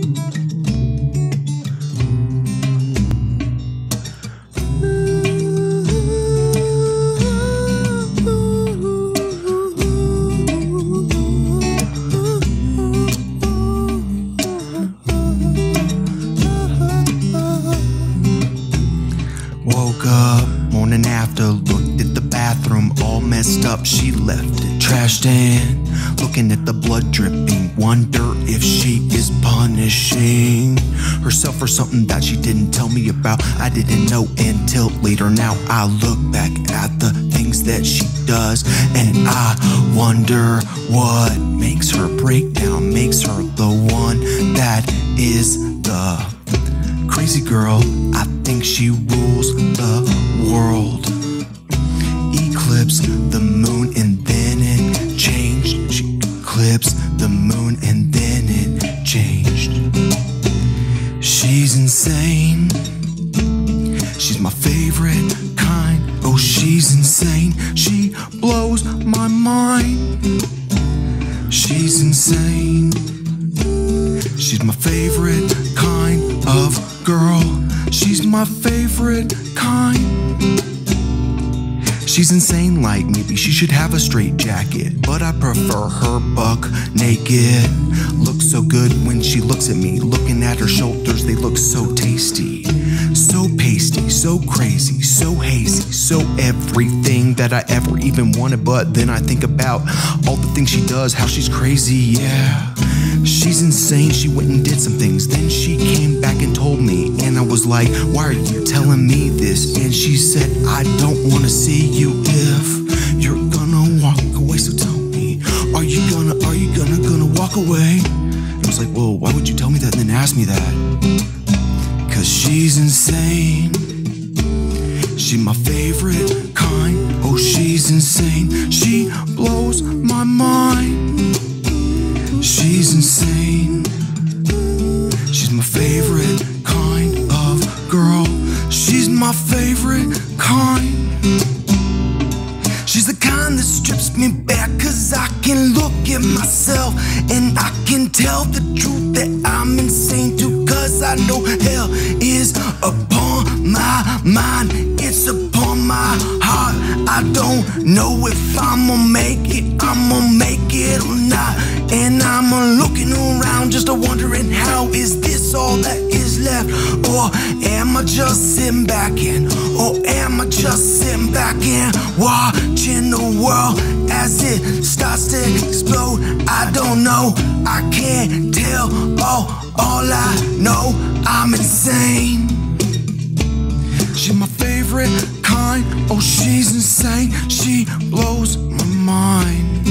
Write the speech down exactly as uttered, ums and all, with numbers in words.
Woke up, morning after, looked at the bathroom, all messed up, she left it trashed in. Looking at the blood dripping, wonder if she is punishing herself for something that she didn't tell me about. I didn't know until later. Now I look back at the things that she does, and I wonder what makes her break down, makes her the one that is the crazy girl. I think she rules the world. Eclipse the moon and then it changed. She eclipsed the moon and then it changed. She's insane. She's my favorite kind. Oh, she's insane. She blows my mind. She's insane. She's my favorite kind of girl. She's my favorite kind. She's insane like maybe she should have a straight jacket, but I prefer her buck naked. Looks so good when she looks at me. Looking at her shoulders, they look so tasty. So pasty, so crazy, so hazy, so everything that I ever even wanted. But then I think about all the things she does, how she's crazy, yeah. She's insane, she went and did some things. Then she came back and told me, and I was like, why are you telling me this? And she said, I don't want to see you if you're gonna walk away. So tell me, are you gonna, are you gonna, gonna walk away? I was like, whoa, why would you tell me that and then ask me that? Cause she's insane. She's my favorite kind. Oh, she's insane. She blows my mind. She's insane. She's my favorite kind of girl. She's my favorite kind. She's the kind that strips me back, cause I can look at myself and I can tell the truth that I'm insane too. Cause I know hell is upon my mind, it's upon my heart. I don't know if I'm gonna make it, I'm gonna make it or not. And I'm looking around just wondering, how is this all that is left? Or am I just sitting back in? Or am I just sitting back in, watching the world as it starts to explode? I don't know, I can't tell. Oh, all I know, I'm insane. She's my favorite kind. Oh, she's insane. She blows my mind.